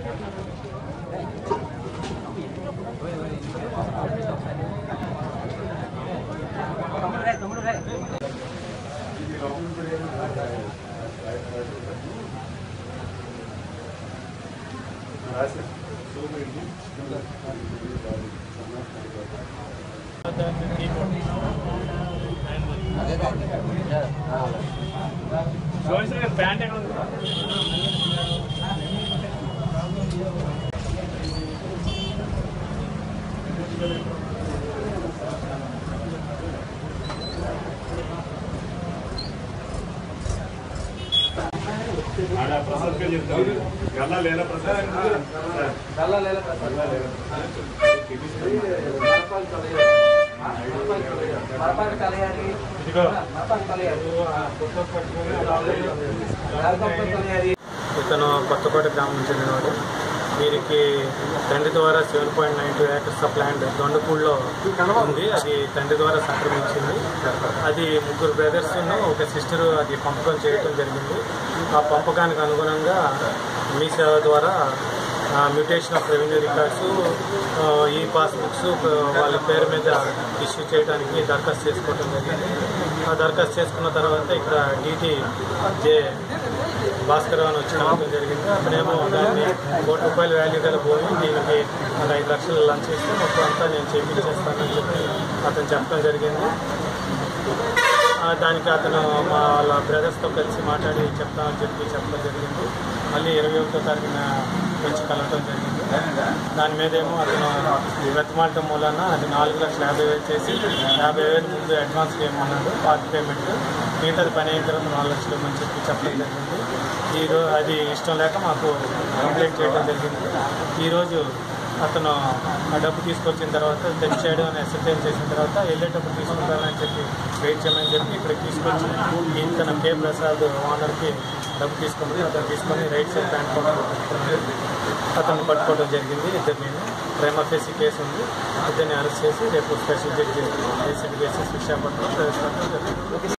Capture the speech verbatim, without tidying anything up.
Pant प्रसाद का गला लेला प्रसाद गला लेला प्रसाद ఇతను కొత్తకోట గ్రామం చెందినవాడు. వీరికి తండ్రి ద్వారా seven point nine two acres of land దొండపూడిలో ఉంది. అది తండ్రి ద్వారా సంక్రమించింది. అది ముగ్గురు బ్రదర్స్ ఒక సిస్టర్ అది పంపకం చేయడం జరిగింది. ఆ పంపకానికి అనుగుణంగా మీ సేవ ద్వారా మ్యూటేషన్ ఆఫ్ రెవెన్యూ రికార్డ్స్, ఈ పాస్బుక్స్ వాళ్ళ పేరు మీద ఇష్యూ చేయడానికి దరఖాస్తు చేసుకోవడం జరిగింది. ఆ దరఖాస్తు చేసుకున్న తర్వాత ఇక్కడ డీటీ జే భాస్కర్ అని వచ్చి రావడం జరిగింది. అక్కడేమో దాన్ని కోటి రూపాయల వాల్యూ గల భూమి దీనికి ఒక ఐదు లక్షలు లంచ్ ఇస్తే మొత్తం అంతా నేను చేయించేస్తానని చెప్పి అతను చెప్పడం జరిగింది. దానికి అతను మా వాళ్ళ బ్రదర్స్తో కలిసి మాట్లాడి చెప్తామని చెప్పి చెప్పడం జరిగింది. మళ్ళీ ఇరవై ఒకటో తారీఖున వచ్చి కలవటం జరిగింది. దాని మీదేమో అతను బ్రతిమాలటం మూలన అది నాలుగు లక్షల యాభై వేలు చేసి యాభై వేలు ముందు అడ్వాన్స్ ఏమన్నాడు, పార్ట్ పేమెంట్ మిగతాది పని అయిన తర్వాత నాలుగు లక్షలు అని చెప్పి చెప్పడం జరిగింది. ఈరోజు అది ఇష్టం లేక మాకు కంప్లైంట్ చేయడం జరిగింది. ఈరోజు అతను ఆ డబ్బు తీసుకొచ్చిన తర్వాత తెచ్చాడు అని అసెప్టెన్ చేసిన తర్వాత వెళ్ళేటప్పుడు తీసుకుంటానని చెప్పి వెయిట్ చేయమని చెప్పి ఇక్కడ తీసుకొచ్చి ఈయన కే ప్రసాద్ ఓనర్కి డబ్బు తీసుకుంది. అతను తీసుకొని రైట్ సైడ్ ప్యాంట్ పట్టుకుంటున్నాడు. అతను పట్టుకోవడం జరిగింది. ఇద్దరిని ప్రైమా ఫేసీ కేసు ఉంది. ఇద్దరిని అరెస్ట్ చేసి రేపు special judge ACB cases Visakhapatnam ప్రవేశపెట్టడం జరిగింది.